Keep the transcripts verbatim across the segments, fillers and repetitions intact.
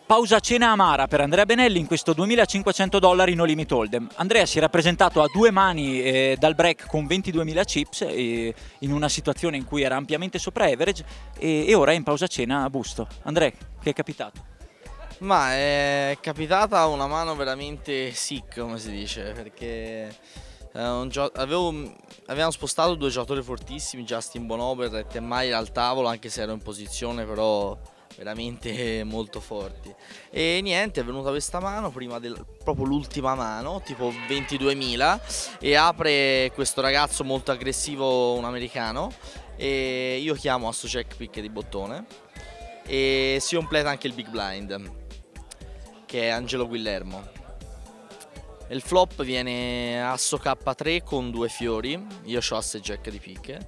Pausa cena amara per Andrea Benelli in questo duemilacinquecento dollari no limit hold'em. Andrea si era presentato a due mani eh, dal break con ventiduemila chips eh, in una situazione in cui era ampiamente sopra average e, e ora è in pausa cena a busto. Andrea, che è capitato? Ma è capitata una mano veramente sick, come si dice, perché eh, un avevo, avevamo spostato due giocatori fortissimi, Justin Bonover e Tim Mayer al tavolo, anche se ero in posizione, però veramente molto forti. E niente, è venuta questa mano, prima del, proprio l'ultima mano, tipo ventiduemila, e apre questo ragazzo molto aggressivo, un americano, e io chiamo a sto check pick di bottone, e si completa anche il big blind, che è Angelo Guillermo. Il flop viene asso K tre con due fiori, io ho asse jack di picche,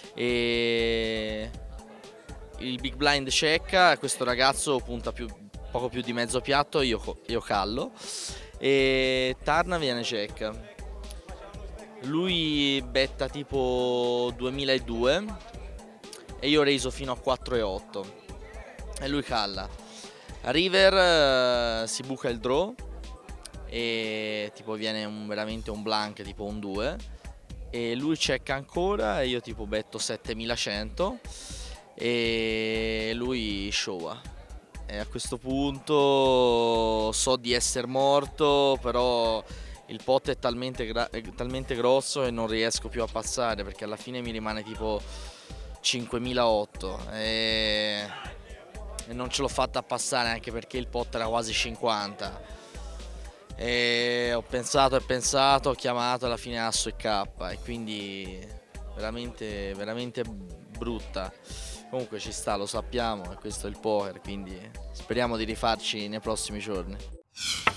e il big blind cecca, questo ragazzo punta più, poco più di mezzo piatto, io, io callo, e turn viene cecca. Lui betta tipo duemiladue e io reso fino a quattro e otto e lui calla. River uh, si buca il draw e tipo viene un, veramente un blank tipo un due e lui cecca ancora e io tipo betto settemilacento e lui showa, e a questo punto so di essere morto, però il pot è talmente, è talmente grosso e non riesco più a passare, perché alla fine mi rimane tipo cinquemilaotto e, e non ce l'ho fatta a passare, anche perché il pot era quasi cinquanta e ho pensato e pensato, ho chiamato, alla fine asso e K, e quindi veramente veramente brutta. Comunque ci sta, lo sappiamo, e questo è il poker, quindi speriamo di rifarci nei prossimi giorni.